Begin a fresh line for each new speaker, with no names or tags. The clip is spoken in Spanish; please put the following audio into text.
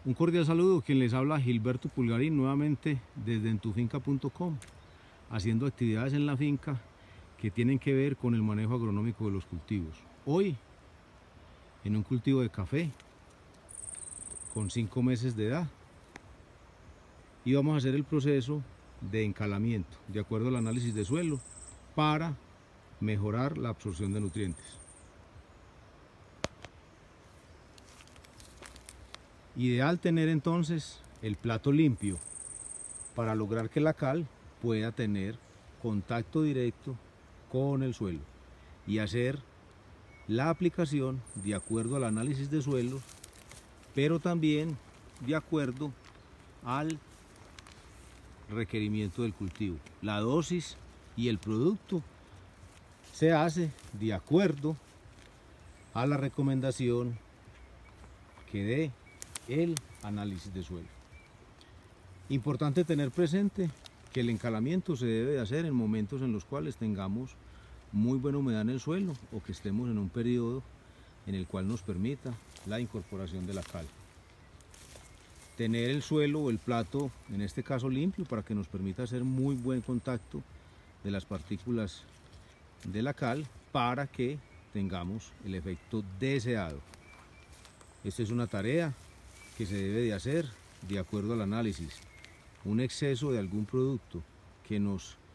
Un cordial saludo, quien les habla Gilberto Pulgarín, nuevamente desde entufinca.com, haciendo actividades en la finca que tienen que ver con el manejo agronómico de los cultivos. Hoy, en un cultivo de café, con 5 meses de edad, y vamos a hacer el proceso de encalamiento, de acuerdo al análisis de suelo, para mejorar la absorción de nutrientes. Ideal tener entonces el plato limpio para lograr que la cal pueda tener contacto directo con el suelo y hacer la aplicación de acuerdo al análisis de suelo, pero también de acuerdo al requerimiento del cultivo. La dosis y el producto se hace de acuerdo a la recomendación que dé el análisis de suelo. Importante tener presente que el encalamiento se debe de hacer en momentos en los cuales tengamos muy buena humedad en el suelo o que estemos en un periodo en el cual nos permita la incorporación de la cal. Tener el suelo o el plato, en este caso limpio, para que nos permita hacer muy buen contacto de las partículas de la cal para que tengamos el efecto deseado. Esta es una tarea que se debe de hacer de acuerdo al análisis. Un exceso de algún producto que nos